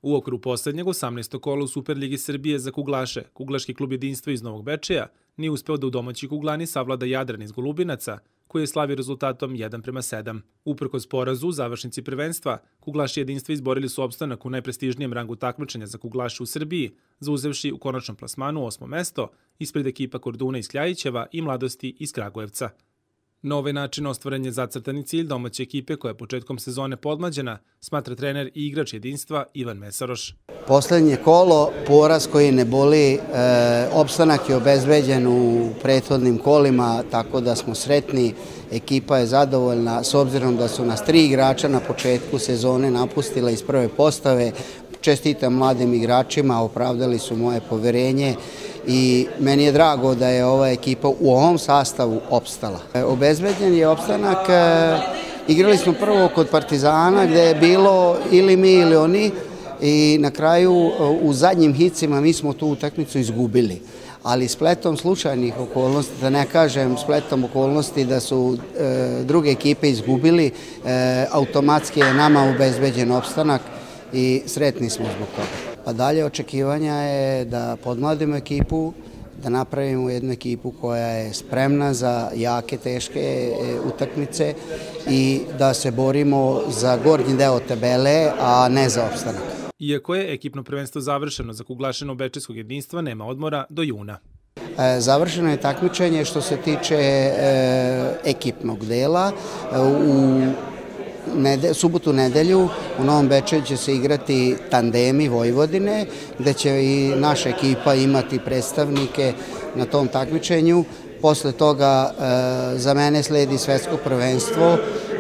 U okviru poslednjeg 18. kola u Superligi Srbije za kuglaše, Kuglaški klub Jedinstvo iz Novog Bečeja nije uspeo da u domaći kuglani savlada Jadran iz Golubinaca, koji je slavio rezultatom 1:7. Uprkos porazu u završnici prvenstva, kuglaši Jedinstva izborili su opstanak u najprestižnijem rangu takmičenja za kuglaše u Srbiji, zauzevši u konačnom plasmanu 8. mesto ispred ekipa Korduna iz Kljajićeva i Mladosti iz Kragujevca. Na ovaj način ostvaren je zacrtani cilj domaće ekipe koja je početkom sezone podmlađena, smatra trener i igrač Jedinstva Ivan Mesaroš. Poslednje kolo, poraz koji ne boli, opstanak je obezbeđen u prethodnim kolima, tako da smo sretni, ekipa je zadovoljna, s obzirom da su nas 3 igrača na početku sezone napustila iz prve postave. Čestitam mladim igračima, opravdali su moje poverenje i meni je drago da je ova ekipa u ovom sastavu opstala. Obezbeđen je opstanak, igrali smo prvo kod Partizana gde je bilo ili mi ili oni i na kraju u zadnjim hicima mi smo tu utakmicu izgubili. Ali spletom slučajnih okolnosti, da ne kažem spletom okolnosti da su druge ekipe izgubili, automatski je nama obezbeđen opstanak i sretni smo zbog toga. Pa dalje očekivanja je da podmladimo ekipu, da napravimo jednu ekipu koja je spremna za jake, teške utakmice i da se borimo za gornji deo tabele, a ne za opstanak. Iako je ekipno prvenstvo završeno za kuglaše Novobečejskog Jedinstva, nema odmora do juna. Završeno je takmičenje što se tiče ekipnog dela. U subotu, nedelju u Novom Bečeju će se igrati tandemi Vojvodine, gde će i naša ekipa imati predstavnike na tom takmičenju. Posle toga za mene sledi svetsko prvenstvo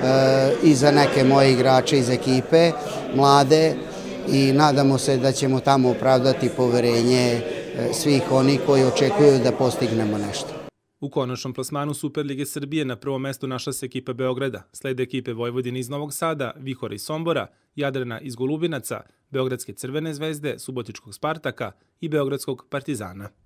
i za neke moje igrače iz ekipe, mlade, i nadamo se da ćemo tamo opravdati poverenje svih onih koji očekuju da postignemo nešto. U konačnom plasmanu Superlige Srbije na prvom mestu našla se ekipa Beograda, slede ekipe Vojvodine iz Novog Sada, Vihora iz Sombora, Jadrana iz Golubinaca, Beogradske Crvene zvezde, Subotičkog Spartaka i Beogradskog Partizana.